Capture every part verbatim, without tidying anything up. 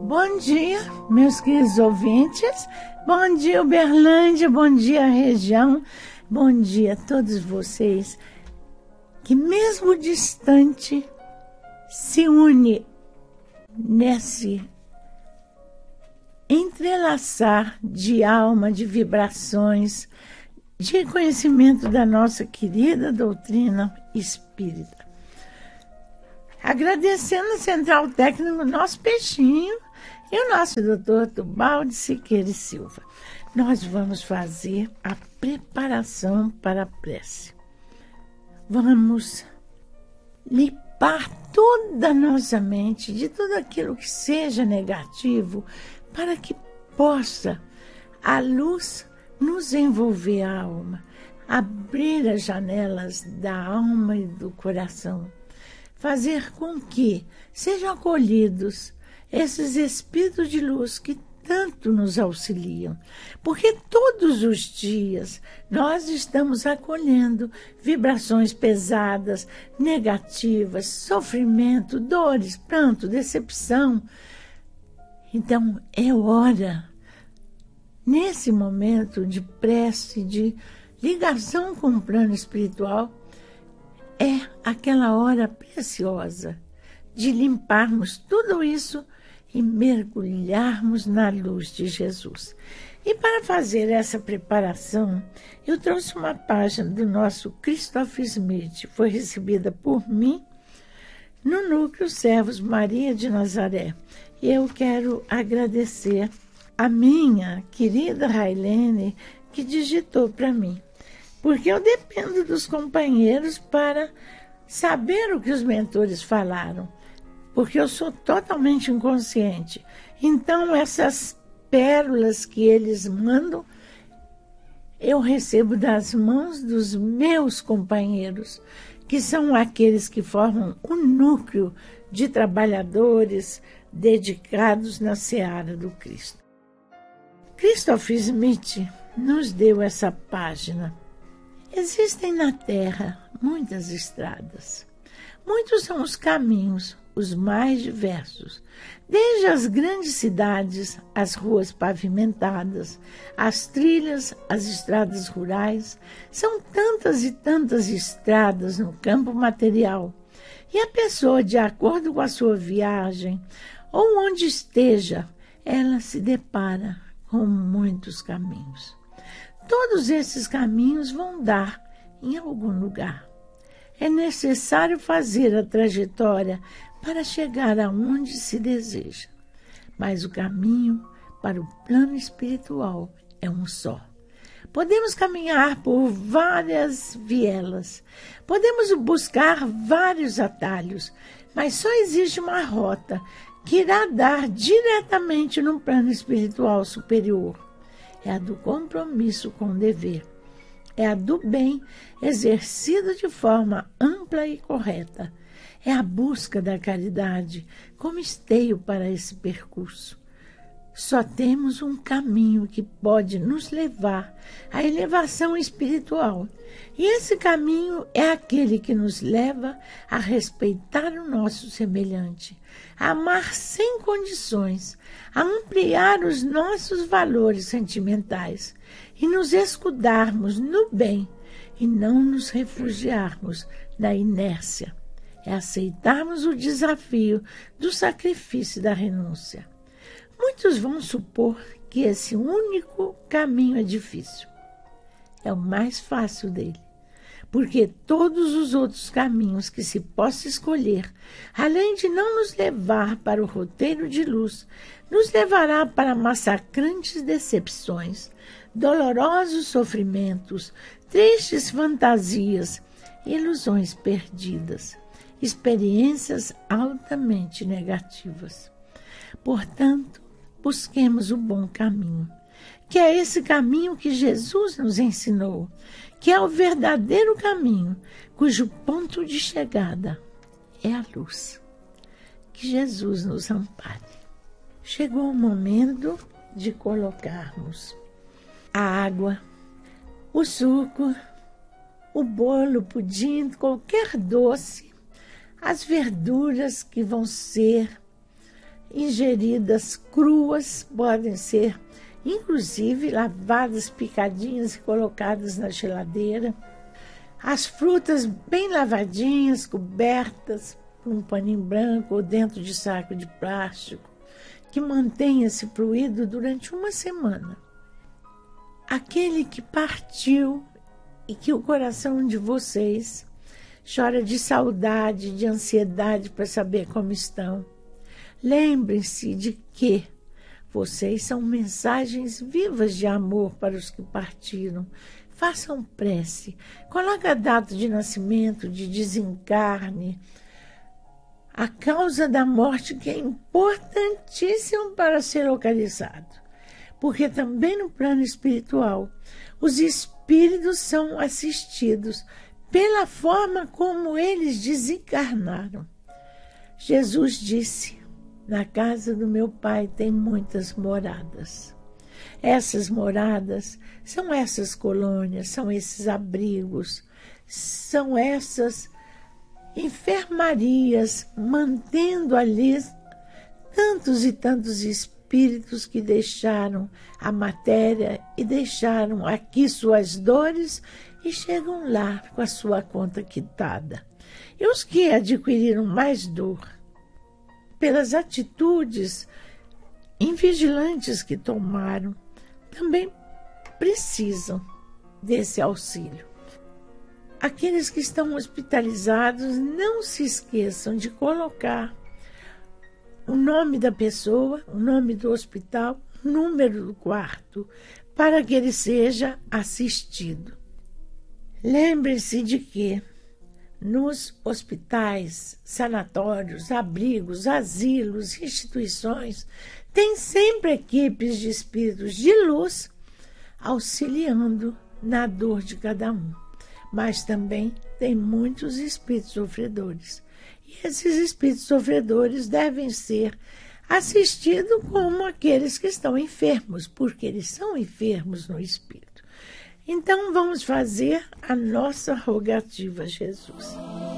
Bom dia, meus queridos ouvintes. Bom dia, Uberlândia. Bom dia, região. Bom dia a todos vocês que, mesmo distante, se une nesse entrelaçar de alma, de vibrações, de conhecimento da nossa querida doutrina espírita. Agradecendo a Central Técnica, nosso peixinho, e o nosso doutor Tubaldi Siqueira e Silva. Nós vamos fazer a preparação para a prece. Vamos limpar toda a nossa mente de tudo aquilo que seja negativo, para que possa a luz nos envolver a alma, abrir as janelas da alma e do coração, fazer com que sejam acolhidos esses espíritos de luz que tanto nos auxiliam, porque todos os dias nós estamos acolhendo vibrações pesadas, negativas, sofrimento, dores, pranto, decepção. Então é hora, nesse momento de prece, de ligação com o plano espiritual, é aquela hora preciosa de limparmos tudo isso e mergulharmos na luz de Jesus. E para fazer essa preparação, eu trouxe uma página do nosso Christoph Smith, foi recebida por mim no Núcleo Servos Maria de Nazaré. E eu quero agradecer a minha querida Railene, que digitou para mim, porque eu dependo dos companheiros para saber o que os mentores falaram, porque eu sou totalmente inconsciente. Então, essas pérolas que eles mandam, eu recebo das mãos dos meus companheiros, que são aqueles que formam o núcleo de trabalhadores dedicados na seara do Cristo. Christoph Smith nos deu essa página. Existem na Terra muitas estradas. Muitos são os caminhos, os mais diversos, desde as grandes cidades, as ruas pavimentadas, as trilhas, as estradas rurais. São tantas e tantas estradas no campo material. E a pessoa, de acordo com a sua viagem, ou onde esteja, ela se depara com muitos caminhos. Todos esses caminhos vão dar em algum lugar. É necessário fazer a trajetória para chegar aonde se deseja. Mas o caminho para o plano espiritual é um só. Podemos caminhar por várias vielas, podemos buscar vários atalhos, mas só existe uma rota que irá dar diretamente no plano espiritual superior. É a do compromisso com o dever. É a do bem exercido de forma ampla e correta. É a busca da caridade como esteio para esse percurso. Só temos um caminho que pode nos levar à elevação espiritual. E esse caminho é aquele que nos leva a respeitar o nosso semelhante, a amar sem condições, a ampliar os nossos valores sentimentais e nos escudarmos no bem e não nos refugiarmos na inércia. É aceitarmos o desafio do sacrifício e da renúncia. Muitos vão supor que esse único caminho é difícil. É o mais fácil dele, porque todos os outros caminhos que se possa escolher, além de não nos levar para o roteiro de luz, nos levará para massacrantes decepções, dolorosos sofrimentos, tristes fantasias, ilusões perdidas, experiências altamente negativas. Portanto, busquemos o bom caminho, que é esse caminho que Jesus nos ensinou, que é o verdadeiro caminho, cujo ponto de chegada é a luz. Que Jesus nos ampare. Chegou o momento de colocarmos a água, o suco, o bolo, o pudim, qualquer doce, as verduras que vão ser ingeridas cruas, podem ser inclusive lavadas, picadinhas e colocadas na geladeira. As frutas bem lavadinhas, cobertas por um paninho branco ou dentro de saco de plástico, que mantenha esse fluido durante uma semana. Aquele que partiu e que o coração de vocês chora de saudade, de ansiedade para saber como estão. Lembrem-se de que vocês são mensagens vivas de amor para os que partiram. Façam prece, coloque a data de nascimento, de desencarne, a causa da morte, que é importantíssimo para ser localizado. Porque também no plano espiritual, os espíritos são assistidos pela forma como eles desencarnaram. Jesus disse: na casa do meu Pai tem muitas moradas. Essas moradas são essas colônias, são esses abrigos, são essas enfermarias, mantendo ali tantos e tantos espíritos que deixaram a matéria e deixaram aqui suas dores e chegam lá com a sua conta quitada. E os que adquiriram mais dor pelas atitudes invigilantes que tomaram, também precisam desse auxílio. Aqueles que estão hospitalizados, não se esqueçam de colocar o nome da pessoa, o nome do hospital, o número do quarto, para que ele seja assistido. Lembre-se de que nos hospitais, sanatórios, abrigos, asilos, instituições, tem sempre equipes de espíritos de luz auxiliando na dor de cada um. Mas também tem muitos espíritos sofredores. E esses espíritos sofredores devem ser assistidos como aqueles que estão enfermos, porque eles são enfermos no espírito. Então vamos fazer a nossa rogativa a Jesus.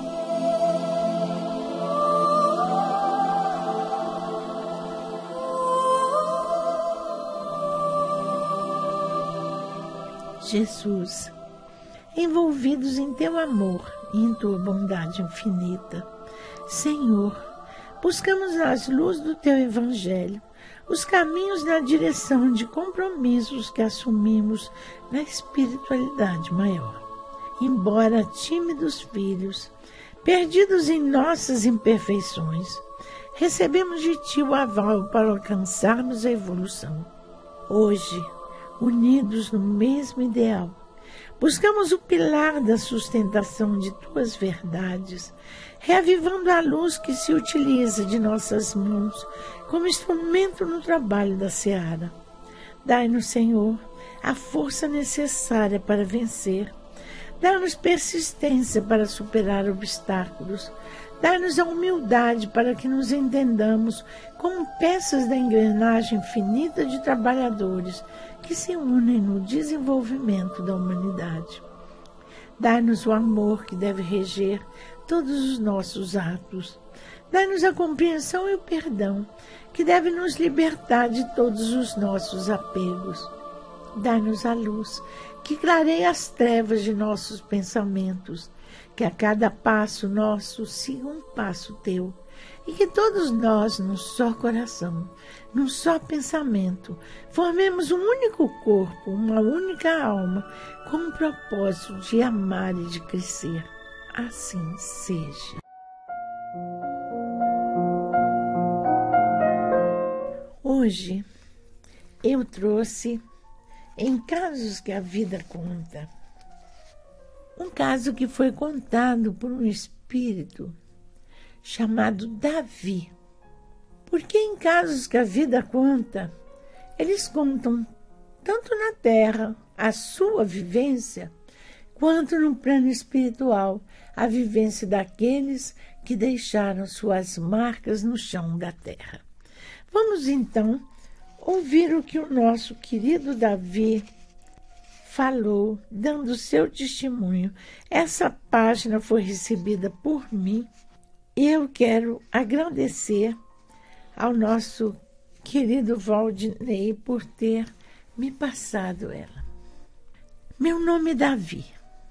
Jesus, envolvidos em teu amor e em tua bondade infinita, Senhor, buscamos nas luzes do teu evangelho os caminhos na direção de compromissos que assumimos na espiritualidade maior. Embora tímidos filhos, perdidos em nossas imperfeições, recebemos de ti o aval para alcançarmos a evolução. Hoje, unidos no mesmo ideal, buscamos o pilar da sustentação de tuas verdades, reavivando a luz que se utiliza de nossas mãos como instrumento no trabalho da seara. Dai-nos, Senhor, a força necessária para vencer. Dá-nos persistência para superar obstáculos. Dá-nos a humildade para que nos entendamos como peças da engrenagem infinita de trabalhadores que se unem no desenvolvimento da humanidade. Dá-nos o amor que deve reger todos os nossos atos. Dá-nos a compreensão e o perdão que deve nos libertar de todos os nossos apegos. Dá-nos a luz que clareia as trevas de nossos pensamentos, que a cada passo nosso siga um passo teu, e que todos nós, num só coração, num só pensamento, formemos um único corpo, uma única alma, com o propósito de amar e de crescer. Assim seja. Hoje eu trouxe, em casos que a vida conta, um caso que foi contado por um espírito chamado Davi. Porque em casos que a vida conta, eles contam tanto na terra a sua vivência, quanto no plano espiritual a vivência daqueles que deixaram suas marcas no chão da terra. Vamos então ouvir o que o nosso querido Davi falou, dando seu testemunho. Essa página foi recebida por mim e eu quero agradecer ao nosso querido Valdinei por ter me passado ela. Meu nome é Davi.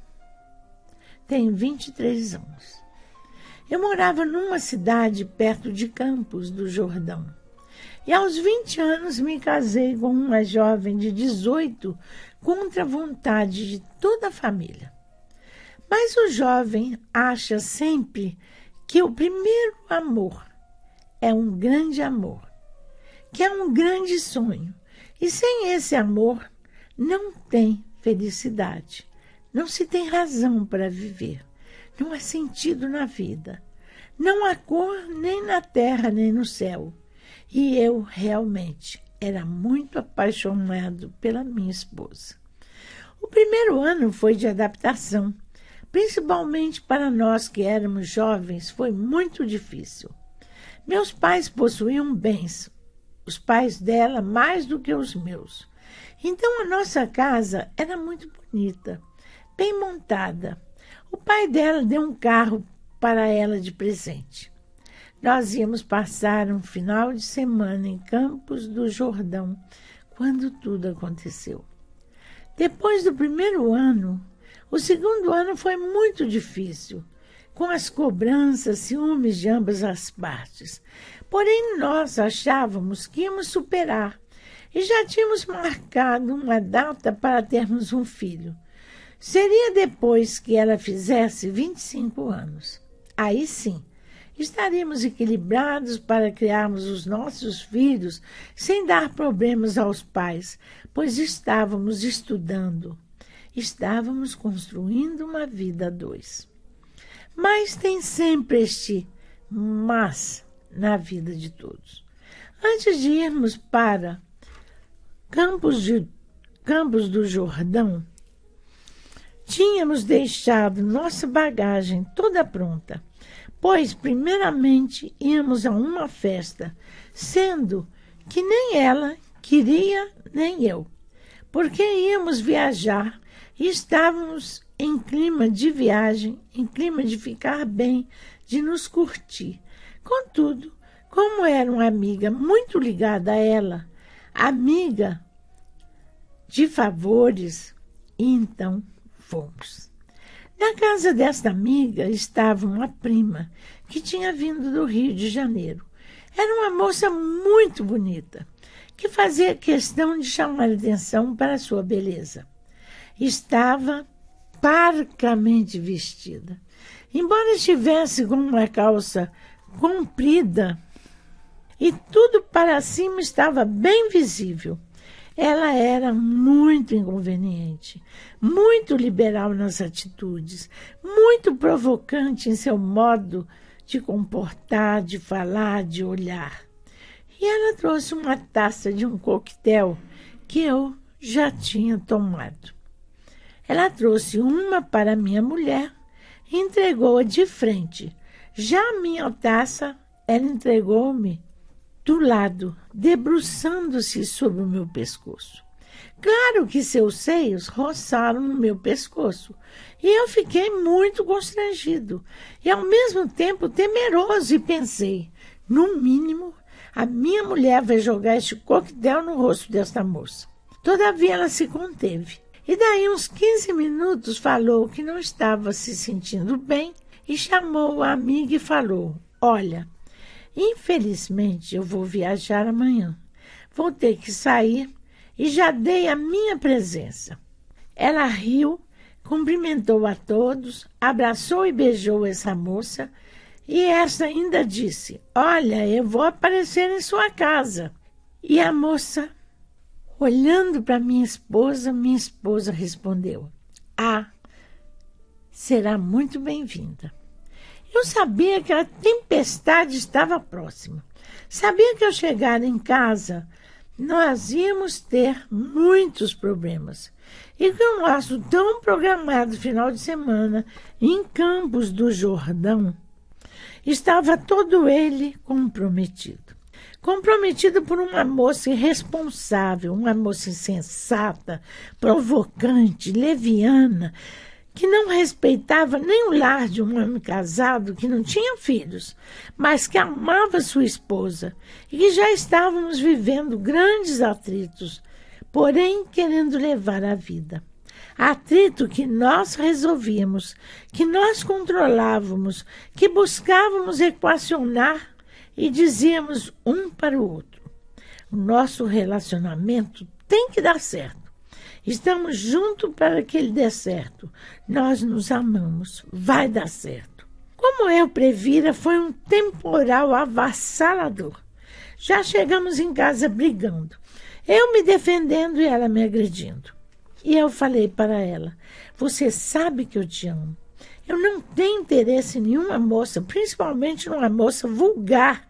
Tenho vinte e três anos. Eu morava numa cidade perto de Campos do Jordão. E aos vinte anos me casei com uma jovem de dezoito, contra a vontade de toda a família. Mas o jovem acha sempre que o primeiro amor é um grande amor, que é um grande sonho. E sem esse amor não tem felicidade, não se tem razão para viver, não há sentido na vida, não há cor nem na terra nem no céu. E eu realmente era muito apaixonado pela minha esposa. O primeiro ano foi de adaptação, principalmente para nós que éramos jovens, foi muito difícil. Meus pais possuíam bens, os pais dela mais do que os meus. Então a nossa casa era muito bonita, bem montada. O pai dela deu um carro para ela de presente. Nós íamos passar um final de semana em Campos do Jordão, quando tudo aconteceu. Depois do primeiro ano, o segundo ano foi muito difícil, com as cobranças, ciúmes de ambas as partes. Porém, nós achávamos que íamos superar e já tínhamos marcado uma data para termos um filho. Seria depois que ela fizesse vinte e cinco anos. Aí sim, estaríamos equilibrados para criarmos os nossos filhos sem dar problemas aos pais, pois estávamos estudando, estávamos construindo uma vida a dois. Mas tem sempre este mas na vida de todos. Antes de irmos para Campos, de, Campos do Jordão, tínhamos deixado nossa bagagem toda pronta, pois, primeiramente, íamos a uma festa, sendo que nem ela queria, nem eu, porque íamos viajar e estávamos em clima de viagem, em clima de ficar bem, de nos curtir. Contudo, como era uma amiga muito ligada a ela, amiga de favores, então fomos. Na casa desta amiga estava uma prima que tinha vindo do Rio de Janeiro. Era uma moça muito bonita, que fazia questão de chamar a atenção para a sua beleza. Estava parcamente vestida. Embora estivesse com uma calça comprida e tudo para cima estava bem visível, ela era muito inconveniente, muito liberal nas atitudes, muito provocante em seu modo de comportar, de falar, de olhar. E ela trouxe uma taça de um coquetel que eu já tinha tomado. Ela trouxe uma para minha mulher e entregou-a de frente. Já a minha taça, ela entregou-me do lado, debruçando-se sobre o meu pescoço. Claro que seus seios roçaram no meu pescoço e eu fiquei muito constrangido e ao mesmo tempo temeroso e pensei, no mínimo, a minha mulher vai jogar este coquetel no rosto desta moça. Todavia ela se conteve e daí uns quinze minutos falou que não estava se sentindo bem e chamou a amiga e falou, olha, infelizmente eu vou viajar amanhã, vou ter que sair e já dei a minha presença. Ela riu, cumprimentou a todos, abraçou e beijou essa moça e essa ainda disse, olha, eu vou aparecer em sua casa. E a moça, olhando para minha esposa, minha esposa respondeu, ah, será muito bem-vinda. Eu sabia que a tempestade estava próxima. Sabia que ao chegar em casa, nós íamos ter muitos problemas. E que o nosso tão programado final de semana em Campos do Jordão estava todo ele comprometido. Comprometido por uma moça irresponsável, uma moça insensata, provocante, leviana, que não respeitava nem o lar de um homem casado que não tinha filhos, mas que amava sua esposa e que já estávamos vivendo grandes atritos, porém querendo levar a vida. Atrito que nós resolvíamos, que nós controlávamos, que buscávamos equacionar e dizíamos um para o outro: o nosso relacionamento tem que dar certo. Estamos juntos para que ele dê certo. Nós nos amamos. Vai dar certo. Como eu previra, foi um temporal avassalador. Já chegamos em casa brigando. Eu me defendendo e ela me agredindo. E eu falei para ela: você sabe que eu te amo. Eu não tenho interesse em nenhuma moça, principalmente numa moça vulgar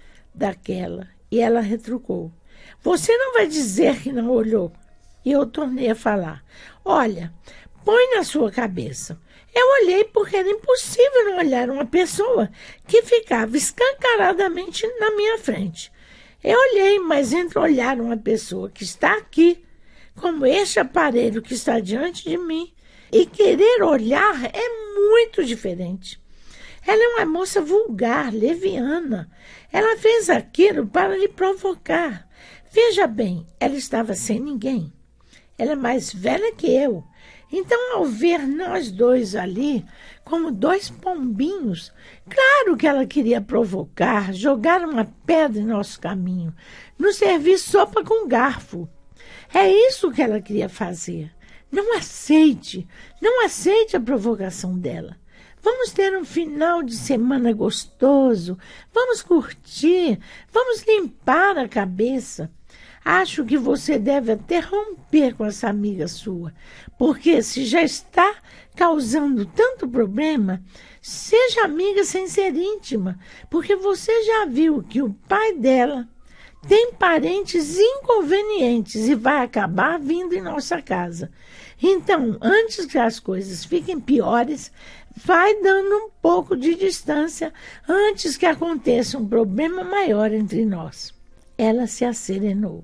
daquela. E ela retrucou: você não vai dizer que não olhou. E eu tornei a falar: olha, põe na sua cabeça. Eu olhei porque era impossível não olhar uma pessoa que ficava escancaradamente na minha frente. Eu olhei, mas entre olhar uma pessoa que está aqui, como este aparelho que está diante de mim, e querer olhar é muito diferente. Ela é uma moça vulgar, leviana. Ela fez aquilo para lhe provocar. Veja bem, ela estava sem ninguém. Ela é mais velha que eu. Então, ao ver nós dois ali, como dois pombinhos, claro que ela queria provocar, jogar uma pedra em nosso caminho, nos servir sopa com garfo. É isso que ela queria fazer. Não aceite, não aceite a provocação dela. Vamos ter um final de semana gostoso, vamos curtir, vamos limpar a cabeça. Acho que você deve até romper com essa amiga sua, porque se já está causando tanto problema, seja amiga sem ser íntima, porque você já viu que o pai dela tem parentes inconvenientes e vai acabar vindo em nossa casa. Então, antes que as coisas fiquem piores, vai dando um pouco de distância antes que aconteça um problema maior entre nós. Ela se acerenou,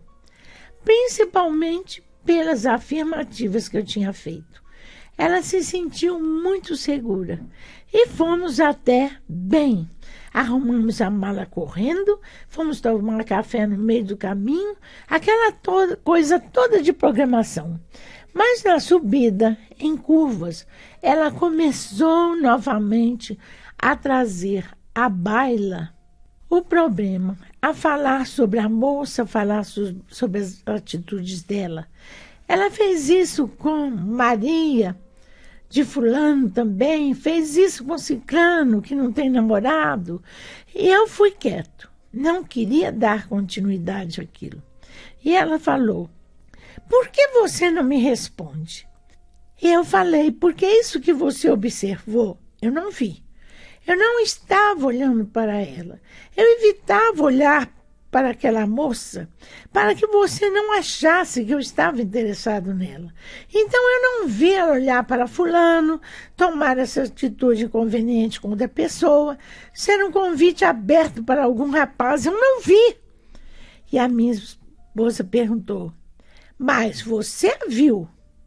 principalmente pelas afirmativas que eu tinha feito. Ela se sentiu muito segura e fomos até bem. Arrumamos a mala correndo, fomos tomar café no meio do caminho, aquela toda, coisa toda de programação. Mas na subida, em curvas, ela começou novamente a trazer à baila o problema, a falar sobre a moça, a falar so, sobre as atitudes dela. Ela fez isso com Maria, de fulano também, fez isso com ciclano, que não tem namorado. E eu fui quieto, não queria dar continuidade àquilo. E ela falou: por que você não me responde? E eu falei: porque isso que você observou, eu não vi. Eu não estava olhando para ela. Eu evitava olhar para aquela moça para que você não achasse que eu estava interessado nela. Então eu não vi ela olhar para fulano, tomar essa atitude inconveniente com outra pessoa, ser um convite aberto para algum rapaz. Eu não vi. E a minha esposa perguntou: mas você a viu?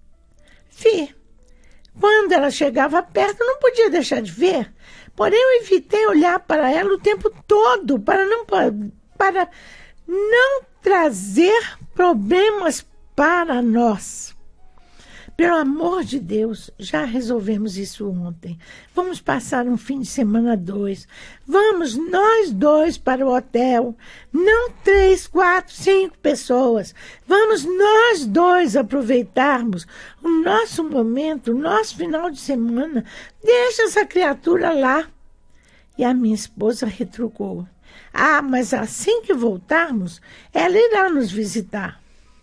Vi. Quando ela chegava perto, não podia deixar de ver. Porém, eu evitei olhar para ela o tempo todo, para não, para não trazer problemas para nós. Pelo amor de Deus, já resolvemos isso ontem. Vamos passar um fim de semana dois. Vamos nós dois para o hotel. Não três, quatro, cinco pessoas. Vamos nós dois aproveitarmos o nosso momento, o nosso final de semana. Deixa essa criatura lá. E a minha esposa retrucou: ah, mas assim que voltarmos, ela irá nos visitar.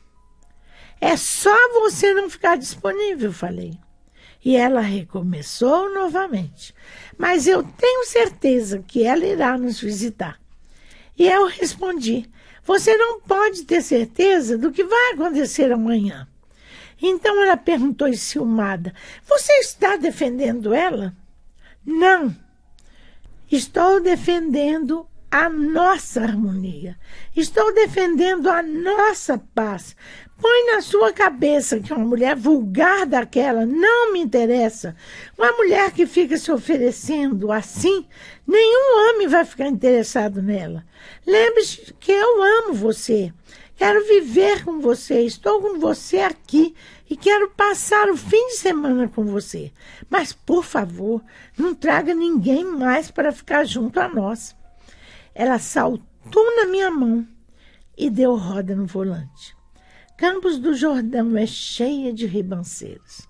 É só você não ficar disponível, falei. E ela recomeçou novamente. Mas eu tenho certeza que ela irá nos visitar. E eu respondi: você não pode ter certeza do que vai acontecer amanhã. Então ela perguntou enciumada: você está defendendo ela? Não. Estou defendendo a nossa harmonia. Estou defendendo a nossa paz. Põe na sua cabeça que uma mulher vulgar daquela não me interessa. Uma mulher que fica se oferecendo assim, nenhum homem vai ficar interessado nela. Lembre-se que eu amo você. Quero viver com você. Estou com você aqui e quero passar o fim de semana com você. Mas, por favor, não traga ninguém mais para ficar junto a nós. Ela saltou na minha mão e deu roda no volante. Campos do Jordão é cheia de ribanceiras.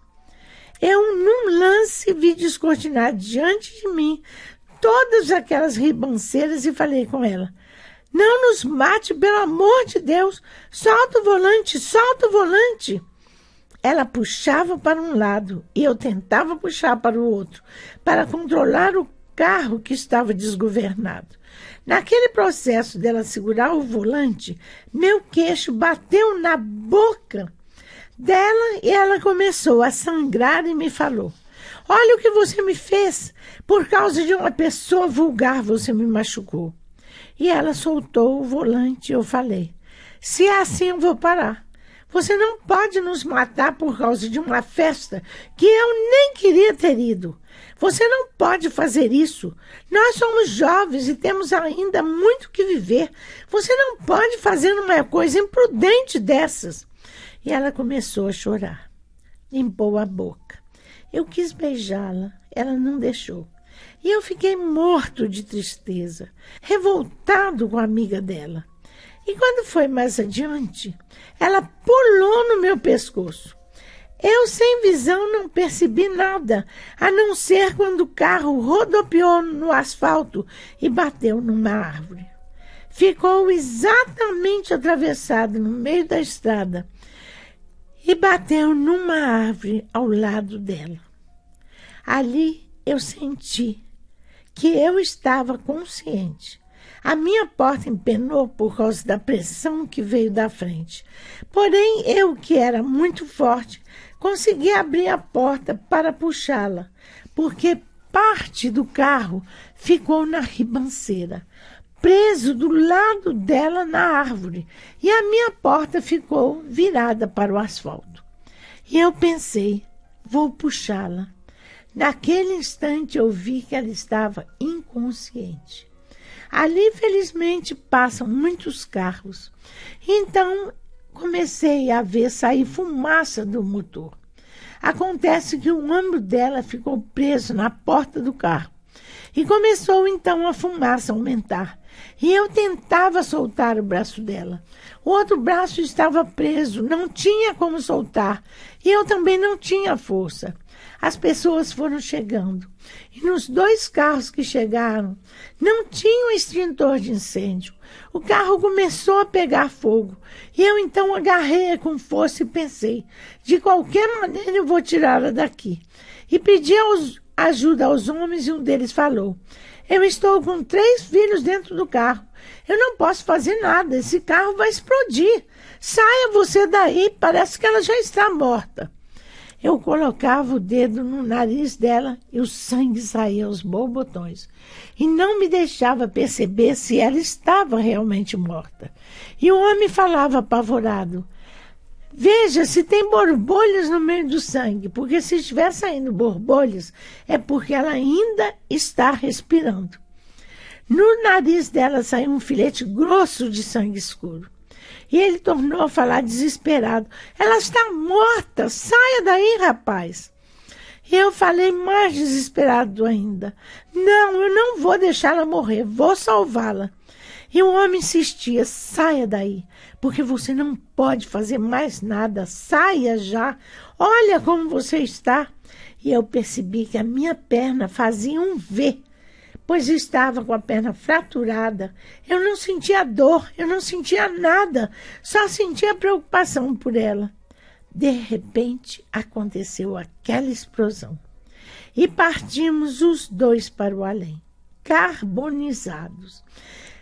Eu, num lance, vi descortinar diante de mim todas aquelas ribanceiras e falei com ela: não nos mate, pelo amor de Deus! Solta o volante, solta o volante! Ela puxava para um lado e eu tentava puxar para o outro, para controlar o carro que estava desgovernado. Naquele processo dela segurar o volante, meu queixo bateu na boca dela e ela começou a sangrar e me falou: olha o que você me fez, por causa de uma pessoa vulgar você me machucou. E ela soltou o volante e eu falei: se é assim eu vou parar. Você não pode nos matar por causa de uma festa que eu nem queria ter ido. Você não pode fazer isso. Nós somos jovens e temos ainda muito que viver. Você não pode fazer uma coisa imprudente dessas. E ela começou a chorar. Limpou a boca. Eu quis beijá-la. Ela não deixou. E eu fiquei morto de tristeza, revoltado com a amiga dela. E quando foi mais adiante, ela pulou no meu pescoço. Eu, sem visão, não percebi nada, a não ser quando o carro rodopiou no asfalto e bateu numa árvore. Ficou exatamente atravessado no meio da estrada e bateu numa árvore ao lado dela. Ali eu senti que eu estava consciente. A minha porta empenou por causa da pressão que veio da frente. Porém, eu, que era muito forte, consegui abrir a porta para puxá-la, porque parte do carro ficou na ribanceira, preso do lado dela na árvore, e a minha porta ficou virada para o asfalto. E eu pensei: vou puxá-la. Naquele instante eu vi que ela estava inconsciente. Ali, felizmente, passam muitos carros. Então, comecei a ver sair fumaça do motor. Acontece que o ombro dela ficou preso na porta do carro. E começou, então, a fumaça aumentar. E eu tentava soltar o braço dela. O outro braço estava preso, não tinha como soltar. E eu também não tinha força. As pessoas foram chegando. E nos dois carros que chegaram, não tinham extintor de incêndio. O carro começou a pegar fogo. E eu então agarrei com força e pensei: de qualquer maneira eu vou tirá-la daqui. E pedi aos, ajuda aos homens e um deles falou: eu estou com três filhos dentro do carro. Eu não posso fazer nada, esse carro vai explodir. Saia você daí, parece que ela já está morta. Eu colocava o dedo no nariz dela e o sangue saía aos borbotões. E não me deixava perceber se ela estava realmente morta. E o homem falava apavorado: veja se tem borbulhas no meio do sangue, porque se estiver saindo borbulhas é porque ela ainda está respirando. No nariz dela saiu um filete grosso de sangue escuro. E ele tornou a falar desesperado: ela está morta, saia daí, rapaz. E eu falei mais desesperado ainda: não, eu não vou deixá-la morrer, vou salvá-la. E o homem insistia: saia daí, porque você não pode fazer mais nada, saia já, olha como você está. E eu percebi que a minha perna fazia um V, pois estava com a perna fraturada. Eu não sentia dor, eu não sentia nada, só sentia preocupação por ela. De repente, aconteceu aquela explosão. E partimos os dois para o além, carbonizados.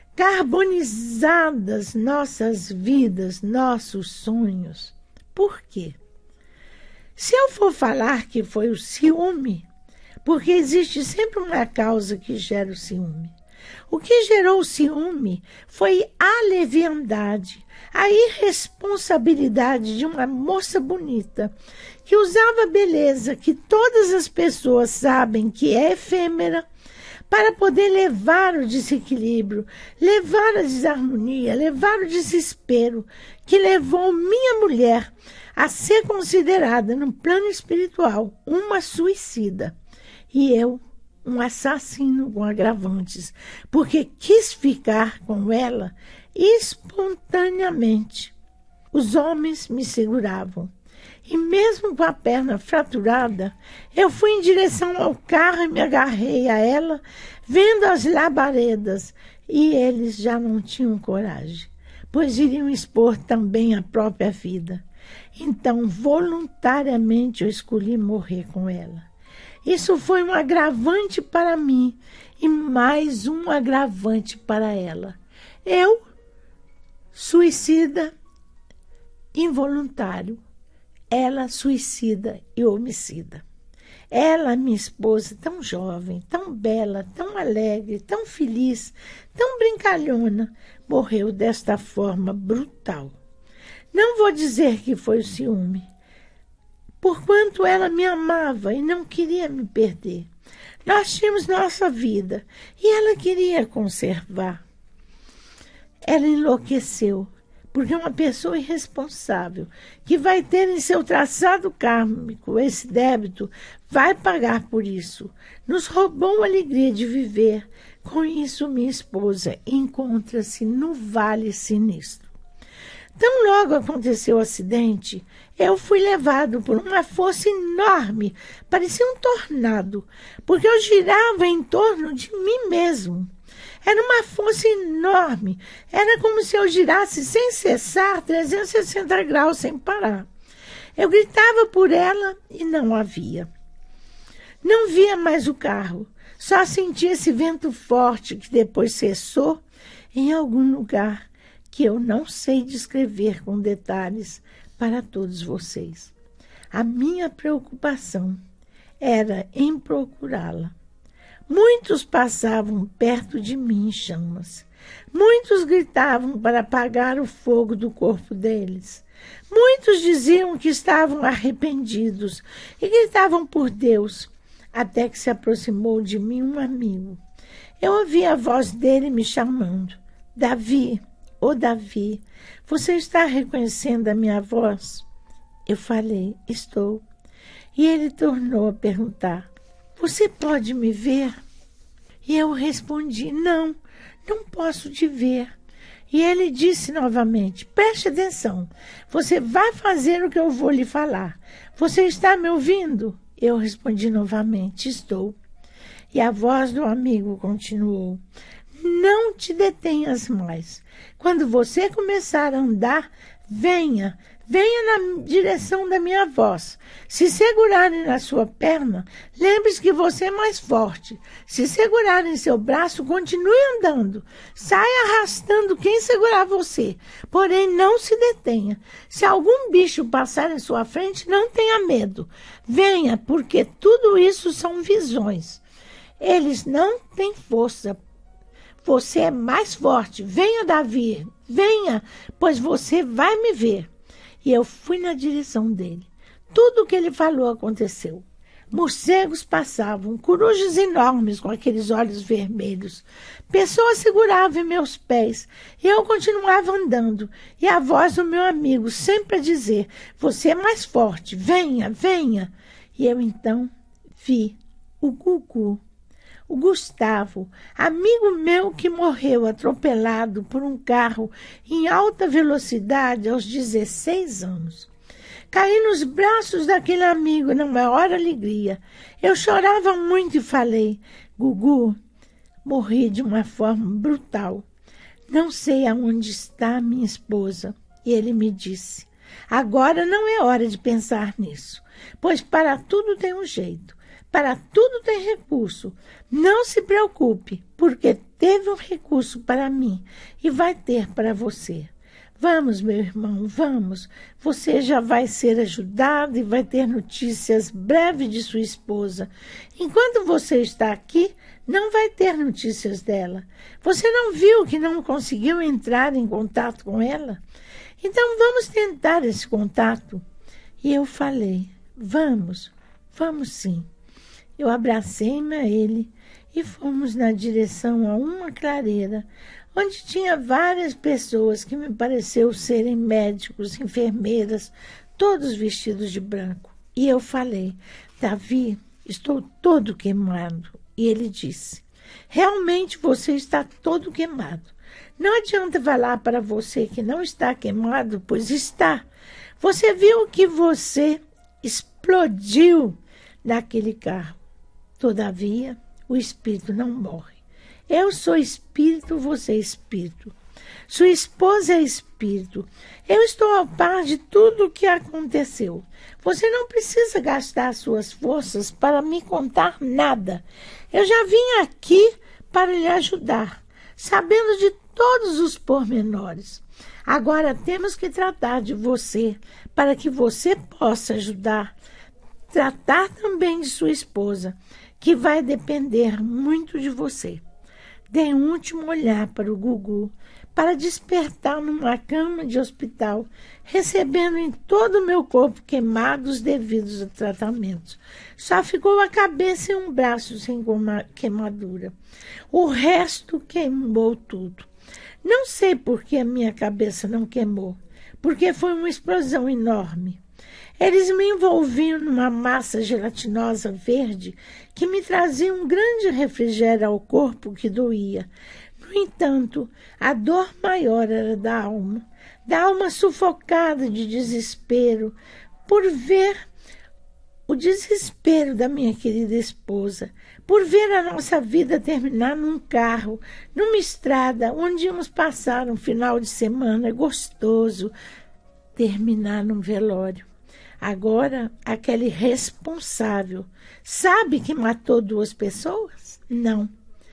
Carbonizadas nossas vidas, nossos sonhos. Por quê? Se eu for falar que foi o ciúme, porque existe sempre uma causa que gera o ciúme. O que gerou o ciúme foi a leviandade, a irresponsabilidade de uma moça bonita, que usava a beleza que todas as pessoas sabem que é efêmera, para poder levar o desequilíbrio, levar a desarmonia, levar o desespero, que levou minha mulher a ser considerada, no plano espiritual, uma suicida. E eu, um assassino com agravantes, porque quis ficar com ela espontaneamente. Os homens me seguravam. E mesmo com a perna fraturada, eu fui em direção ao carro e me agarrei a ela, vendo as labaredas, e eles já não tinham coragem, pois iriam expor também a própria vida. Então, voluntariamente, eu escolhi morrer com ela. Isso foi um agravante para mim e mais um agravante para ela. Eu, suicida involuntário. Ela, suicida e homicida. Ela, minha esposa, tão jovem, tão bela, tão alegre, tão feliz, tão brincalhona, morreu desta forma brutal. Não vou dizer que foi o ciúme, porquanto ela me amava e não queria me perder. Nós tínhamos nossa vida e ela queria conservar. Ela enlouqueceu. Porque uma pessoa irresponsável, que vai ter em seu traçado kármico esse débito, vai pagar por isso. Nos roubou a alegria de viver. Com isso, minha esposa encontra-se no vale sinistro. Tão logo aconteceu o acidente, eu fui levado por uma força enorme, parecia um tornado, porque eu girava em torno de mim mesmo. Era uma força enorme, era como se eu girasse sem cessar trezentos e sessenta graus, sem parar. Eu gritava por ela e não havia. Não via mais o carro, só sentia esse vento forte que depois cessou em algum lugar que eu não sei descrever com detalhes para todos vocês. A minha preocupação era em procurá-la. Muitos passavam perto de mim em chamas. Muitos gritavam para apagar o fogo do corpo deles. Muitos diziam que estavam arrependidos e gritavam por Deus, até que se aproximou de mim um amigo. Eu ouvi a voz dele me chamando. Davi, ô Davi, você está reconhecendo a minha voz? Eu falei, estou. E ele tornou a perguntar, você pode me ver? E eu respondi, não, não posso te ver. E ele disse novamente, preste atenção, você vai fazer o que eu vou lhe falar. Você está me ouvindo? Eu respondi novamente, estou. E a voz do amigo continuou, não te detenhas mais. Quando você começar a andar, venha, venha na direção da minha voz. Se segurarem na sua perna, lembre-se que você é mais forte. Se segurarem seu braço, continue andando. Saia arrastando quem segurar você. Porém, não se detenha. Se algum bicho passar em sua frente, não tenha medo. Venha, porque tudo isso são visões. Eles não têm força. Você é mais forte. Venha, Davi, venha, pois você vai me ver. E eu fui na direção dele. Tudo o que ele falou aconteceu. Morcegos passavam, corujas enormes com aqueles olhos vermelhos. Pessoas seguravam em meus pés e eu continuava andando. E a voz do meu amigo sempre a dizer, você é mais forte, venha, venha. E eu então vi o Gugu. O Gustavo, amigo meu que morreu atropelado por um carro em alta velocidade aos dezesseis anos. Caí nos braços daquele amigo na maior alegria. Eu chorava muito e falei, Gugu, morri de uma forma brutal. Não sei aonde está a minha esposa. E ele me disse, agora não é hora de pensar nisso, pois para tudo tem um jeito. Para tudo tem recurso. Não se preocupe, porque teve um recurso para mim e vai ter para você. Vamos, meu irmão, vamos. Você já vai ser ajudado e vai ter notícias breves de sua esposa. Enquanto você está aqui, não vai ter notícias dela. Você não viu que não conseguiu entrar em contato com ela? Então vamos tentar esse contato. E eu falei, vamos, vamos sim. Eu abracei-me a ele e fomos na direção a uma clareira, onde tinha várias pessoas que me pareceu serem médicos, enfermeiras, todos vestidos de branco. E eu falei, Davi, estou todo queimado. E ele disse, realmente você está todo queimado. Não adianta falar para você que não está queimado, pois está. Você viu que você explodiu naquele carro. Todavia, o espírito não morre. Eu sou espírito, você é espírito. Sua esposa é espírito. Eu estou ao par de tudo o que aconteceu. Você não precisa gastar suas forças para me contar nada. Eu já vim aqui para lhe ajudar, sabendo de todos os pormenores. Agora temos que tratar de você, para que você possa ajudar. Tratar também de sua esposa, que vai depender muito de você. Dei um último olhar para o Gugu, para despertar numa cama de hospital, recebendo em todo o meu corpo queimados devidos a tratamentos. Só ficou a cabeça e um braço sem queimadura. O resto queimou tudo. Não sei por que a minha cabeça não queimou, porque foi uma explosão enorme. Eles me envolviam numa massa gelatinosa verde que me trazia um grande refrigério ao corpo que doía. No entanto, a dor maior era da alma, da alma sufocada de desespero, por ver o desespero da minha querida esposa, por ver a nossa vida terminar num carro, numa estrada onde íamos passar um final de semana gostoso, terminar num velório. Agora, aquele responsável sabe que matou duas pessoas? Não.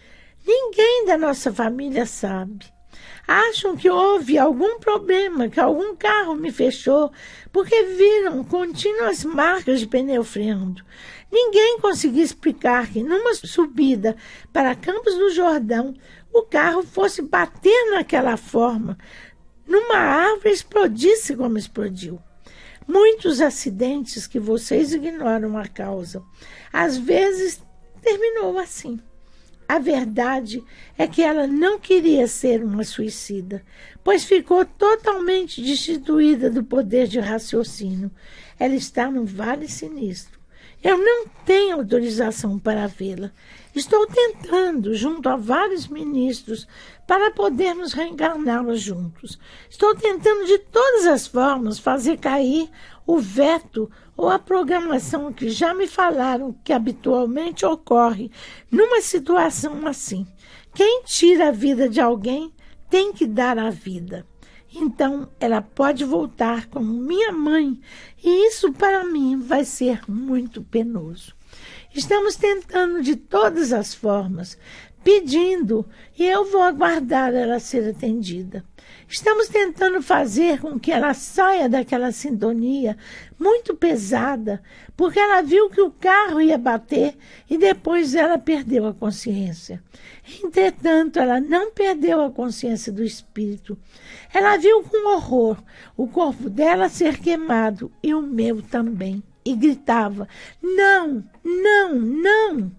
Ninguém da nossa família sabe. Acham que houve algum problema, que algum carro me fechou, porque viram contínuas marcas de pneu freando. Ninguém conseguiu explicar que numa subida para Campos do Jordão, o carro fosse bater naquela forma, numa árvore e explodisse como explodiu. Muitos acidentes que vocês ignoram a causa. Às vezes, terminou assim. A verdade é que ela não queria ser uma suicida, pois ficou totalmente destituída do poder de raciocínio. Ela está no Vale Sinistro. Eu não tenho autorização para vê-la. Estou tentando, junto a vários ministros, para podermos reencarná-la juntos. Estou tentando de todas as formas fazer cair o veto ou a programação que já me falaram que habitualmente ocorre numa situação assim. Quem tira a vida de alguém tem que dar a vida. Então, ela pode voltar como minha mãe, e isso para mim vai ser muito penoso. Estamos tentando de todas as formas, pedindo, e eu vou aguardar ela ser atendida. Estamos tentando fazer com que ela saia daquela sintonia muito pesada, porque ela viu que o carro ia bater e depois ela perdeu a consciência. Entretanto, ela não perdeu a consciência do espírito. Ela viu com horror o corpo dela ser queimado e o meu também. E gritava, não, não, não.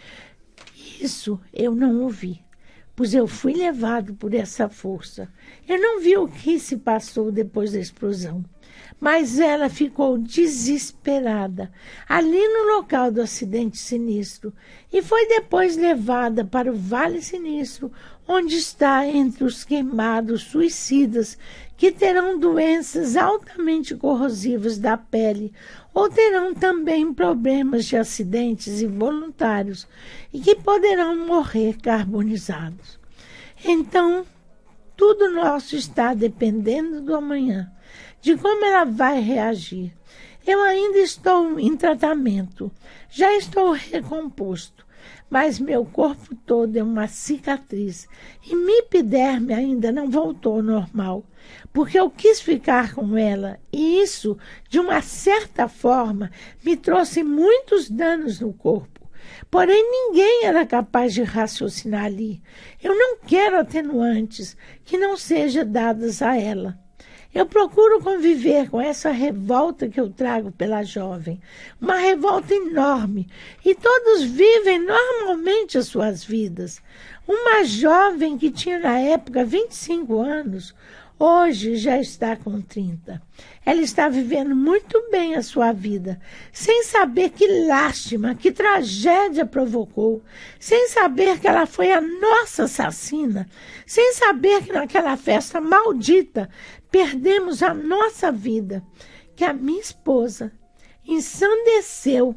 Isso eu não ouvi, pois eu fui levado por essa força. Eu não vi o que se passou depois da explosão, mas ela ficou desesperada ali no local do acidente sinistro e foi depois levada para o Vale Sinistro, onde está entre os queimados suicidas que terão doenças altamente corrosivas da pele ou terão também problemas de acidentes involuntários e que poderão morrer carbonizados. Então, tudo nosso está dependendo do amanhã, de como ela vai reagir. Eu ainda estou em tratamento, já estou recomposto, mas meu corpo todo é uma cicatriz e minha epiderme ainda não voltou ao normal, porque eu quis ficar com ela e isso, de uma certa forma, me trouxe muitos danos no corpo. Porém, ninguém era capaz de raciocinar ali. Eu não quero atenuantes que não sejam dadas a ela. Eu procuro conviver com essa revolta que eu trago pela jovem, uma revolta enorme, e todos vivem normalmente as suas vidas. Uma jovem que tinha na época vinte e cinco anos, hoje já está com trinta. Ela está vivendo muito bem a sua vida, sem saber que lástima, que tragédia provocou, sem saber que ela foi a nossa assassina, sem saber que naquela festa maldita perdemos a nossa vida, que a minha esposa ensandeceu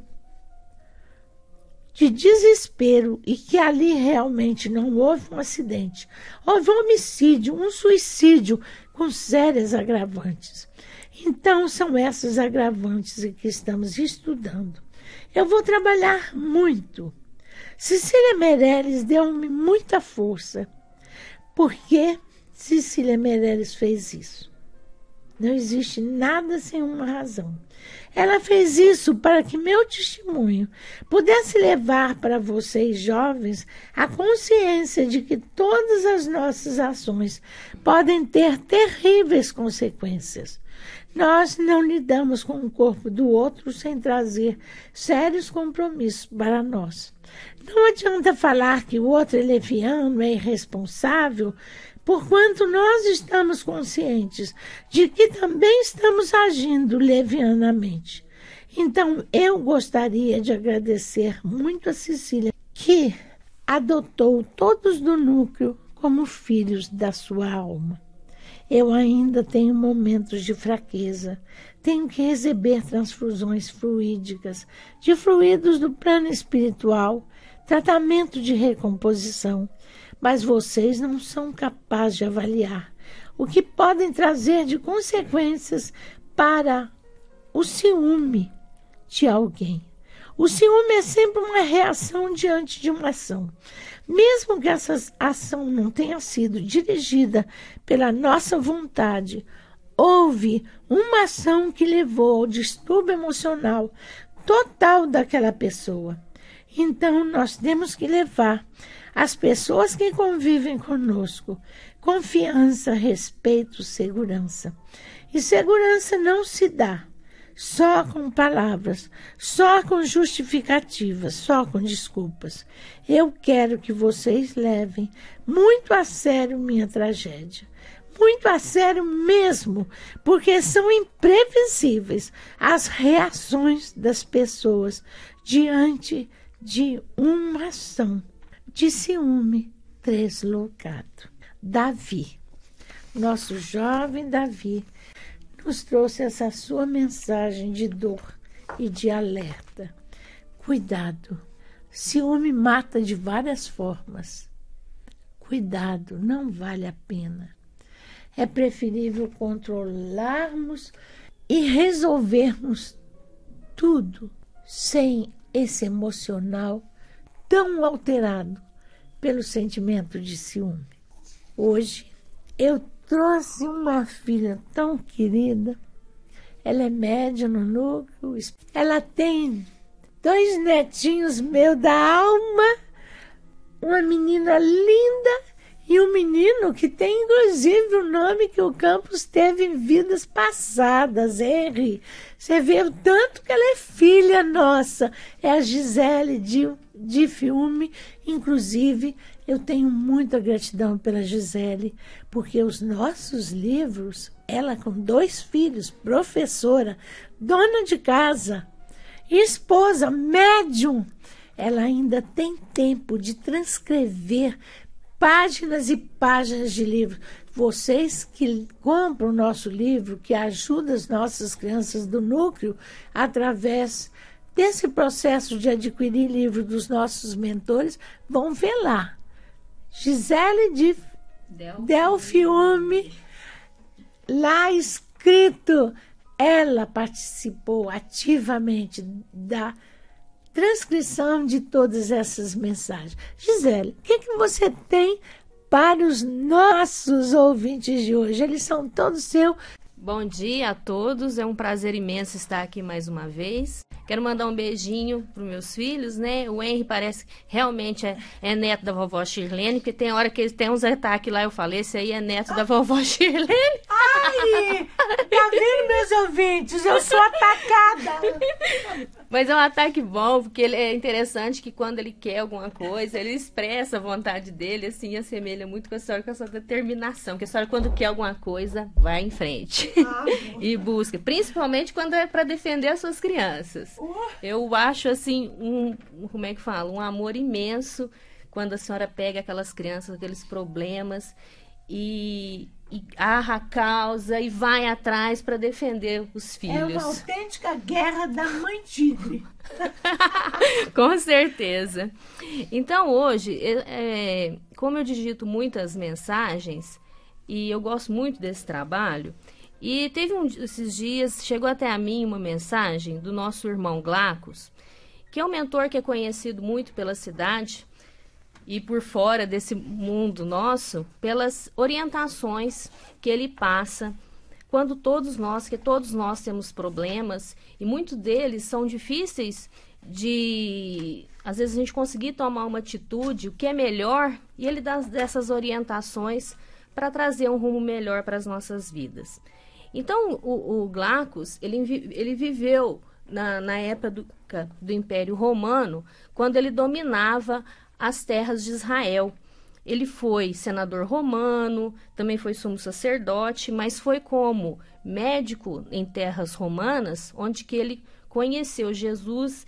de desespero e que ali realmente não houve um acidente. Houve um homicídio, um suicídio com sérias agravantes. Então, são essas agravantes que estamos estudando. Eu vou trabalhar muito. Cecília Meirelles deu-me muita força. Por que Cecília Meirelles fez isso? Não existe nada sem uma razão. Ela fez isso para que meu testemunho pudesse levar para vocês, jovens, a consciência de que todas as nossas ações podem ter terríveis consequências. Nós não lidamos com o corpo do outro sem trazer sérios compromissos para nós. Não adianta falar que o outro é leviano, é irresponsável, porquanto nós estamos conscientes de que também estamos agindo levianamente. Então, eu gostaria de agradecer muito a Cecília, que adotou todos do núcleo como filhos da sua alma. Eu ainda tenho momentos de fraqueza, tenho que receber transfusões fluídicas, de fluidos do plano espiritual, tratamento de recomposição, mas vocês não são capazes de avaliar o que podem trazer de consequências para o ciúme de alguém. O ciúme é sempre uma reação diante de uma ação. Mesmo que essa ação não tenha sido dirigida pela nossa vontade, houve uma ação que levou ao distúrbio emocional total daquela pessoa. Então, nós temos que levar as pessoas que convivem conosco confiança, respeito, segurança. E segurança não se dá só com palavras, só com justificativas, só com desculpas. Eu quero que vocês levem muito a sério minha tragédia. Muito a sério mesmo, porque são imprevisíveis as reações das pessoas diante de uma ação de ciúme deslocado. Davi, nosso jovem Davi, nos trouxe essa sua mensagem de dor e de alerta. Cuidado, ciúme mata de várias formas. Cuidado, não vale a pena. É preferível controlarmos e resolvermos tudo sem esse emocional tão alterado pelo sentimento de ciúme. Hoje eu trouxe uma filha tão querida. Ela é média no núcleo. Ela tem dois netinhos meus da alma, uma menina linda e um menino que tem inclusive o nome que o Campos teve em vidas passadas, Henry. Você vê o tanto que ela é filha nossa. É a Gisele de, de Fiume. Inclusive, eu tenho muita gratidão pela Gisele, porque os nossos livros, ela com dois filhos, professora, dona de casa, esposa, médium, ela ainda tem tempo de transcrever páginas e páginas de livro. Vocês que compram o nosso livro, que ajudam as nossas crianças do núcleo através desse processo de adquirir livro dos nossos mentores, vão ver lá. Gisele de Del Fiume, lá escrito, ela participou ativamente da transcrição de todas essas mensagens. Gisele, o que, que você tem para os nossos ouvintes de hoje? Eles são todos seus. Bom dia a todos, é um prazer imenso estar aqui mais uma vez. Quero mandar um beijinho para os meus filhos, né? O Henry parece que realmente é, é neto da vovó Shirlene, porque tem hora que ele tem uns ataques lá, eu falei, esse aí é neto da vovó Shirlene. Ai, tá vendo, meus ouvintes? Eu sou atacada. Mas é um ataque bom, porque ele é interessante que quando ele quer alguma coisa, ele expressa a vontade dele, assim, assemelha muito com a senhora, com a sua determinação. Porque a senhora, quando quer alguma coisa, vai em frente Ah, e busca. Principalmente quando é para defender as suas crianças. Uh. Eu acho, assim, um, como é que fala? Um amor imenso quando a senhora pega aquelas crianças, aqueles problemas e... e arra a causa e vai atrás para defender os filhos. É uma autêntica guerra da mãe tigre. Com certeza. Então, hoje, é, como eu digito muitas mensagens, e eu gosto muito desse trabalho, e teve um, esses dias, chegou até a mim uma mensagem do nosso irmão Glacos, que é um mentor que é conhecido muito pela cidade, e por fora desse mundo nosso, pelas orientações que ele passa, quando todos nós, que todos nós temos problemas, e muitos deles são difíceis de, às vezes, a gente conseguir tomar uma atitude, o que é melhor, e ele dá dessas orientações para trazer um rumo melhor para as nossas vidas. Então, o, o Glacos, ele, ele viveu na, na época do, do Império Romano, quando ele dominava as terras de Israel. Ele foi senador romano, também foi sumo sacerdote, mas foi como médico em terras romanas, onde que ele conheceu Jesus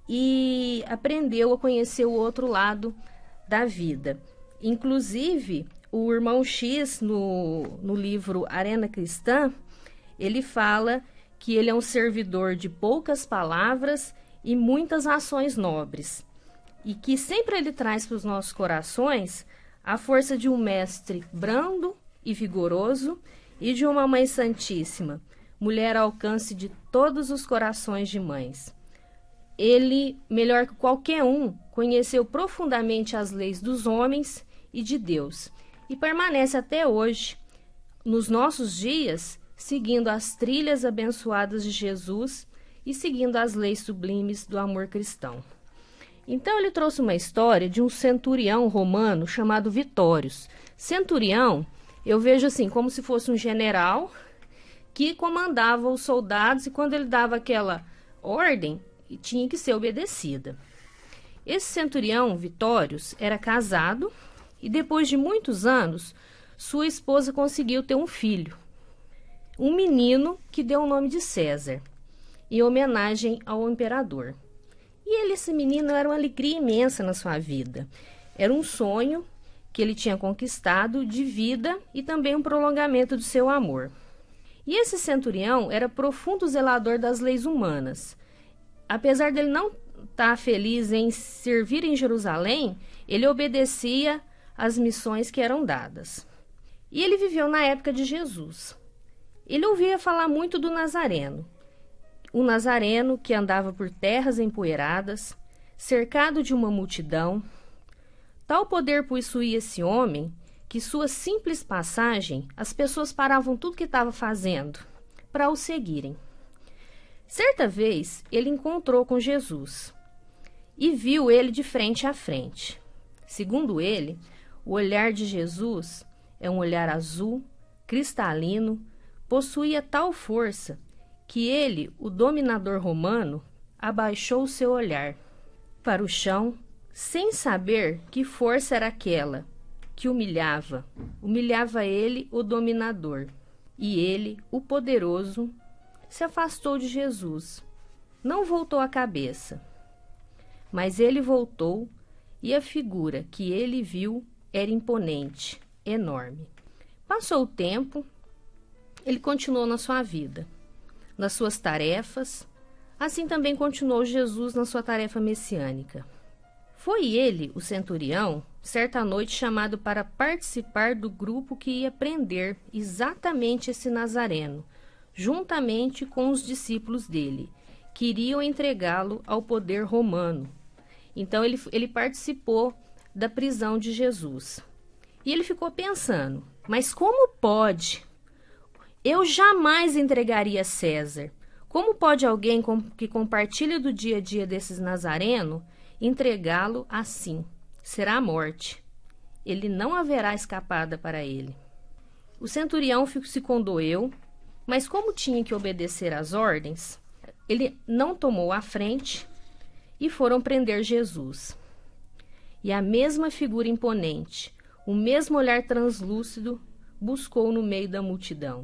e aprendeu a conhecer o outro lado da vida. Inclusive, o irmão X, no, no livro Arena Cristã, ele fala que ele é um servidor de poucas palavras e muitas ações nobres. E que sempre ele traz para os nossos corações a força de um mestre brando e vigoroso e de uma mãe santíssima, mulher ao alcance de todos os corações de mães. Ele, melhor que qualquer um, conheceu profundamente as leis dos homens e de Deus e permanece até hoje, nos nossos dias, seguindo as trilhas abençoadas de Jesus e seguindo as leis sublimes do amor cristão. Então ele trouxe uma história de um centurião romano chamado Vitórios. Centurião, eu vejo assim, como se fosse um general que comandava os soldados e quando ele dava aquela ordem, tinha que ser obedecida. Esse centurião, Vitórios, era casado e depois de muitos anos, sua esposa conseguiu ter um filho. Um menino que deu o nome de César, em homenagem ao imperador. E ele, esse menino, era uma alegria imensa na sua vida. Era um sonho que ele tinha conquistado de vida e também um prolongamento do seu amor. E esse centurião era profundo zelador das leis humanas. Apesar dele não estar feliz em servir em Jerusalém, ele obedecia às missões que eram dadas. E ele viveu na época de Jesus. Ele ouvia falar muito do Nazareno. Um nazareno que andava por terras empoeiradas, cercado de uma multidão. Tal poder possuía esse homem que sua simples passagem, as pessoas paravam tudo que estava fazendo para o seguirem. Certa vez, ele encontrou com Jesus e viu ele de frente a frente. Segundo ele, o olhar de Jesus é um olhar azul, cristalino, possuía tal força que ele, o dominador romano, abaixou o seu olhar para o chão, sem saber que força era aquela que humilhava. Humilhava ele, o dominador. E ele, o poderoso, se afastou de Jesus. Não voltou a cabeça. Mas ele voltou e a figura que ele viu era imponente, enorme. Passou o tempo, ele continuou na sua vida, nas suas tarefas, assim também continuou Jesus na sua tarefa messiânica. Foi ele, o centurião, certa noite chamado para participar do grupo que ia prender exatamente esse nazareno, juntamente com os discípulos dele, que iriam entregá-lo ao poder romano. Então ele, ele participou da prisão de Jesus. E ele ficou pensando, mas como pode? Eu jamais entregaria César. Como pode alguém com, que compartilha do dia a dia desses nazarenos entregá-lo assim? Será a morte. Ele não haverá escapada para ele. O centurião se condoeu, mas como tinha que obedecer às ordens, ele não tomou a frente e foram prender Jesus. E a mesma figura imponente, o mesmo olhar translúcido, buscou no meio da multidão.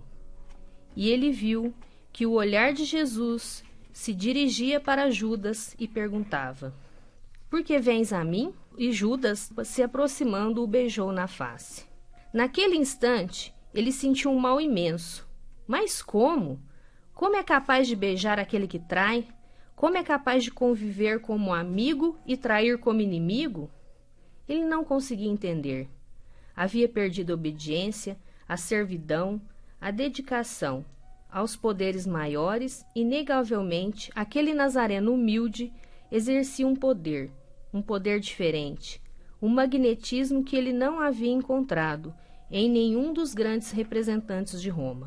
E ele viu que o olhar de Jesus se dirigia para Judas e perguntava: Por que vens a mim? E Judas, se aproximando, o beijou na face. Naquele instante, ele sentiu um mal imenso. Mas como? Como é capaz de beijar aquele que trai? Como é capaz de conviver como amigo e trair como inimigo? Ele não conseguia entender. Havia perdido a obediência, a servidão, a dedicação aos poderes maiores, inegavelmente, aquele nazareno humilde exercia um poder, um poder diferente, um magnetismo que ele não havia encontrado em nenhum dos grandes representantes de Roma.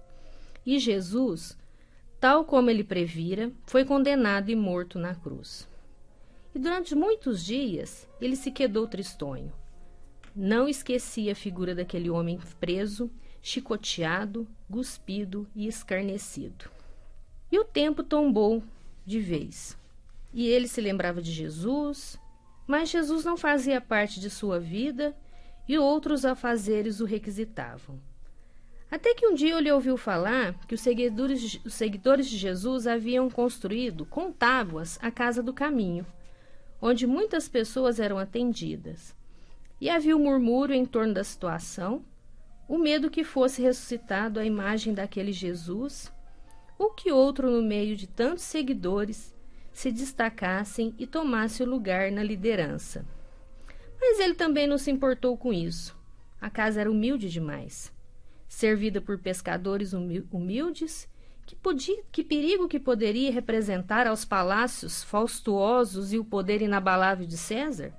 E Jesus, tal como ele previra, foi condenado e morto na cruz. E durante muitos dias ele se quedou tristonho. Não esquecia a figura daquele homem preso, chicoteado, cuspido e escarnecido. E o tempo tombou de vez. E ele se lembrava de Jesus, mas Jesus não fazia parte de sua vida e outros afazeres o requisitavam. Até que um dia ele ouviu falar que os seguidores, os seguidores de Jesus haviam construído com tábuas a casa do caminho, onde muitas pessoas eram atendidas. E havia um murmúrio em torno da situação, o medo que fosse ressuscitado a imagem daquele Jesus, ou que outro no meio de tantos seguidores se destacassem e tomasse o lugar na liderança. Mas ele também não se importou com isso. A casa era humilde demais, servida por pescadores humildes, que, podia, que perigo que poderia representar aos palácios faustuosos e o poder inabalável de César?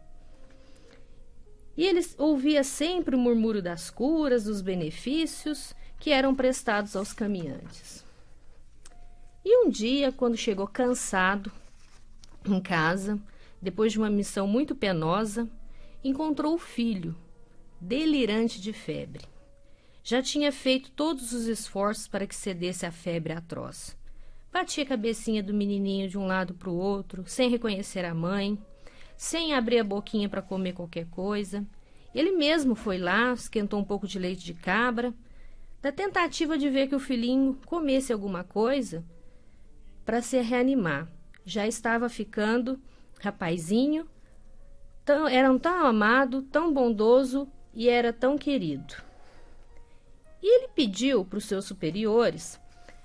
E ele ouvia sempre o murmúrio das curas, dos benefícios que eram prestados aos caminhantes. E um dia, quando chegou cansado em casa, depois de uma missão muito penosa, encontrou o filho, delirante de febre. Já tinha feito todos os esforços para que cedesse à febre atroz. Batia a cabecinha do menininho de um lado para o outro, sem reconhecer a mãe, sem abrir a boquinha para comer qualquer coisa. Ele mesmo foi lá, esquentou um pouco de leite de cabra, da tentativa de ver que o filhinho comesse alguma coisa para se reanimar. Já estava ficando rapazinho, tão, era tão amado, tão bondoso e era tão querido. E ele pediu para os seus superiores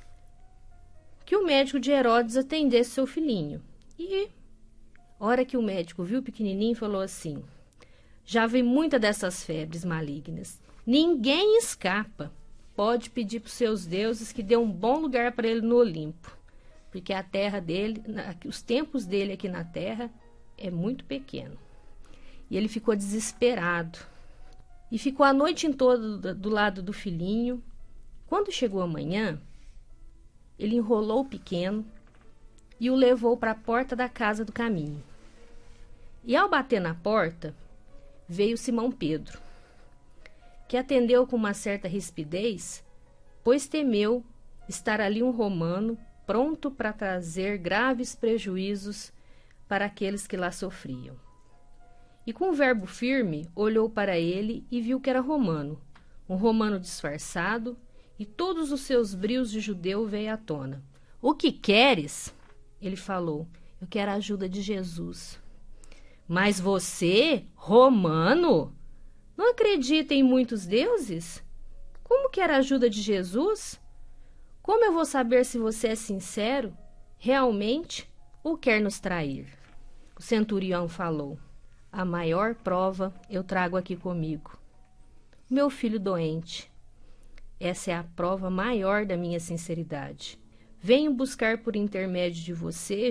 que o médico de Herodes atendesse seu filhinho. E a hora que o médico viu o pequenininho, falou assim: já vem muita dessas febres malignas. Ninguém escapa. Pode pedir para os seus deuses que dê um bom lugar para ele no Olimpo, porque a terra dele, os tempos dele aqui na terra é muito pequeno. E ele ficou desesperado. E ficou a noite toda do lado do filhinho. Quando chegou a manhã, ele enrolou o pequeno e o levou para a porta da casa do caminho. E ao bater na porta, veio Simão Pedro, que atendeu com uma certa rispidez, pois temeu estar ali um romano pronto para trazer graves prejuízos para aqueles que lá sofriam. E com um verbo firme, olhou para ele e viu que era romano, um romano disfarçado, e todos os seus brios de judeu veio à tona. O que queres? Ele falou. Eu quero a ajuda de Jesus. Mas você, romano, não acredita em muitos deuses? Como quer a ajuda de Jesus? Como eu vou saber se você é sincero, realmente, ou quer nos trair? O centurião falou. A maior prova eu trago aqui comigo. Meu filho doente. Essa é a prova maior da minha sinceridade. Venho buscar por intermédio de você,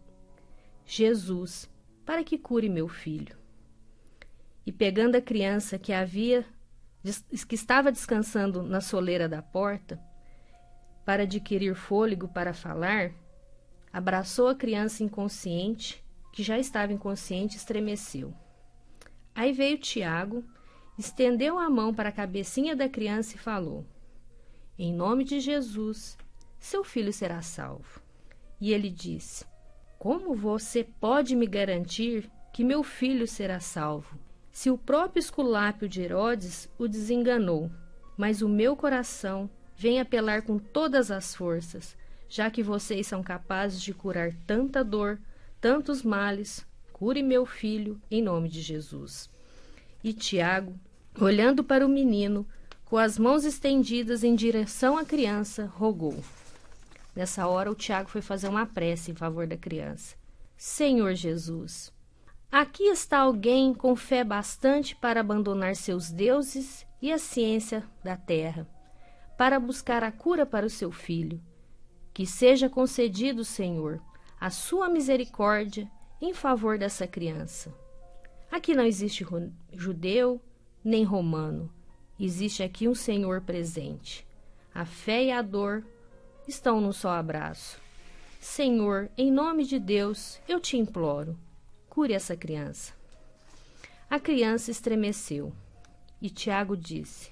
Jesus, para que cure meu filho. E pegando a criança que havia, que estava descansando na soleira da porta, para adquirir fôlego para falar, abraçou a criança inconsciente, que já estava inconsciente, e estremeceu. Aí veio Tiago, estendeu a mão para a cabecinha da criança e falou: em nome de Jesus, seu filho será salvo. E ele disse: como você pode me garantir que meu filho será salvo? Se o próprio Esculápio de Herodes o desenganou, mas o meu coração vem apelar com todas as forças, já que vocês são capazes de curar tanta dor, tantos males, cure meu filho em nome de Jesus. E Tiago, olhando para o menino, com as mãos estendidas em direção à criança, rogou. Nessa hora, o Tiago foi fazer uma prece em favor da criança. Senhor Jesus, aqui está alguém com fé bastante para abandonar seus deuses e a ciência da terra, para buscar a cura para o seu filho. Que seja concedido, Senhor, a sua misericórdia em favor dessa criança. Aqui não existe judeu nem romano. Existe aqui um Senhor presente. A fé e a dor estão num só abraço. Senhor, em nome de Deus, eu te imploro, cure essa criança. A criança estremeceu e Tiago disse: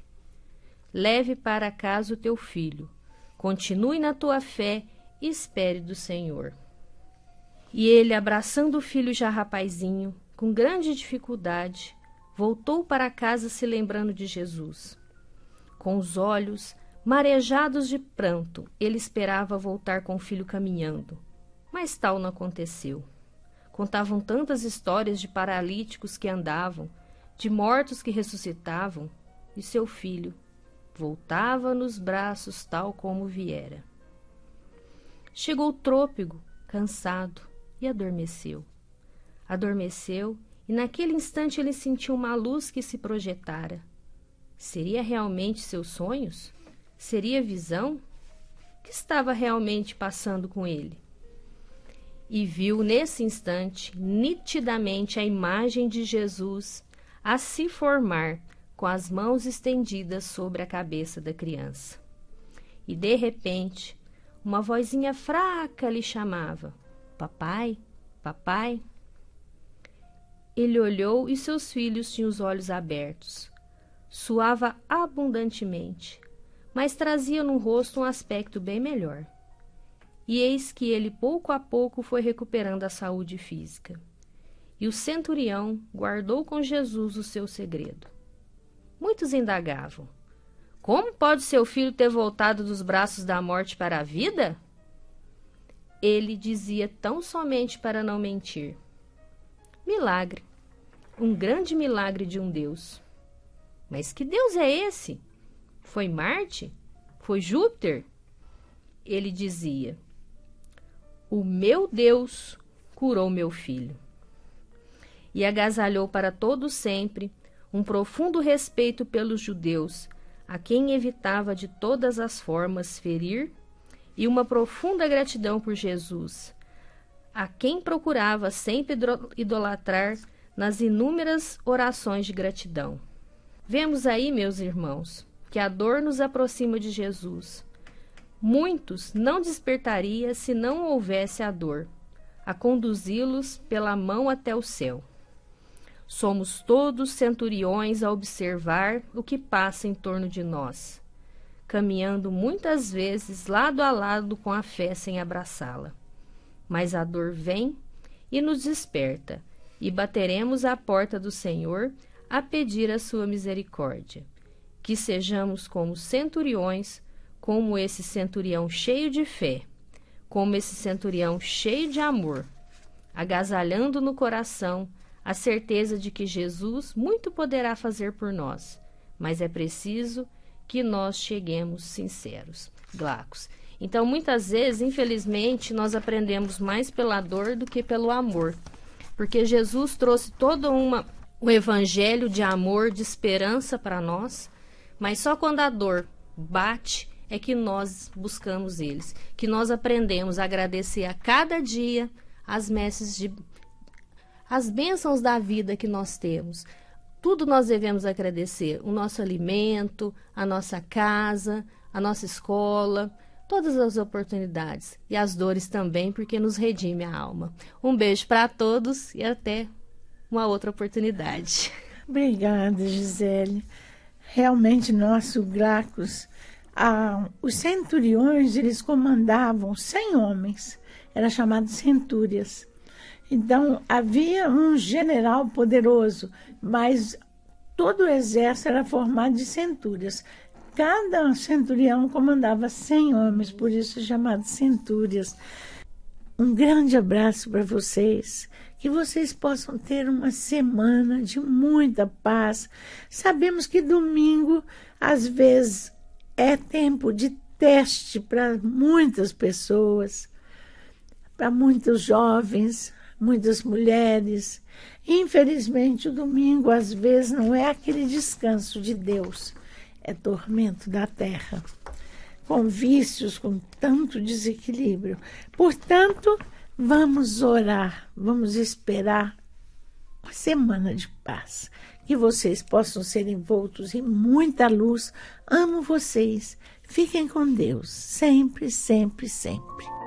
leve para casa o teu filho, continue na tua fé e espere do Senhor. E ele, abraçando o filho já rapazinho, com grande dificuldade, voltou para casa se lembrando de Jesus. Com os olhos marejados de pranto, ele esperava voltar com o filho caminhando, mas tal não aconteceu. Contavam tantas histórias de paralíticos que andavam, de mortos que ressuscitavam, e seu filho voltava nos braços tal como viera. Chegou trôpego, cansado, e adormeceu. Adormeceu, e naquele instante ele sentiu uma luz que se projetara. Seria realmente seus sonhos? Seria visão? O que estava realmente passando com ele? E viu nesse instante, nitidamente, a imagem de Jesus a se formar com as mãos estendidas sobre a cabeça da criança. E, de repente, uma vozinha fraca lhe chamava: papai, papai. Ele olhou e seus filhos tinham os olhos abertos. Suava abundantemente, mas trazia no rosto um aspecto bem melhor. E eis que ele pouco a pouco foi recuperando a saúde física. E o centurião guardou com Jesus o seu segredo. Muitos indagavam: como pode seu filho ter voltado dos braços da morte para a vida? Ele dizia tão somente para não mentir: milagre, um grande milagre de um Deus. Mas que Deus é esse? Foi Marte? Foi Júpiter? Ele dizia: o meu Deus curou meu filho. E agasalhou para todo sempre um profundo respeito pelos judeus, a quem evitava de todas as formas ferir, e uma profunda gratidão por Jesus, a quem procurava sempre idolatrar nas inúmeras orações de gratidão. Vemos aí, meus irmãos, que a dor nos aproxima de Jesus. Muitos não despertaria se não houvesse a dor, a conduzi-los pela mão até o céu. Somos todos centuriões a observar o que passa em torno de nós, caminhando muitas vezes lado a lado com a fé sem abraçá-la. Mas a dor vem e nos desperta, e bateremos à porta do Senhor a pedir a sua misericórdia. Que sejamos como centuriões, como esse centurião cheio de fé, como esse centurião cheio de amor, agasalhando no coração a certeza de que Jesus muito poderá fazer por nós, mas é preciso que nós cheguemos sinceros. Glacos. Então, muitas vezes, infelizmente, nós aprendemos mais pela dor do que pelo amor, porque Jesus trouxe todo uma, um evangelho de amor, de esperança para nós, mas só quando a dor bate é que nós buscamos eles, que nós aprendemos a agradecer a cada dia as messes de as bênçãos da vida que nós temos. Tudo nós devemos agradecer, o nosso alimento, a nossa casa, a nossa escola, todas as oportunidades e as dores também, porque nos redime a alma. Um beijo para todos e até uma outra oportunidade. Obrigada, Gisele. Realmente, nosso Gracchus, ah, os centuriões, eles comandavam cem homens, era chamado centúrias. Então, havia um general poderoso, mas todo o exército era formado de centúrias. Cada centurião comandava cem homens, por isso chamado centúrias. Um grande abraço para vocês, que vocês possam ter uma semana de muita paz. Sabemos que domingo, às vezes, é tempo de teste para muitas pessoas, para muitos jovens, muitas mulheres. Infelizmente, o domingo, às vezes, não é aquele descanso de Deus, é tormento da terra, com vícios, com tanto desequilíbrio. Portanto, vamos orar, vamos esperar uma semana de paz, que vocês possam ser envoltos em muita luz. Amo vocês. Fiquem com Deus, sempre, sempre, sempre.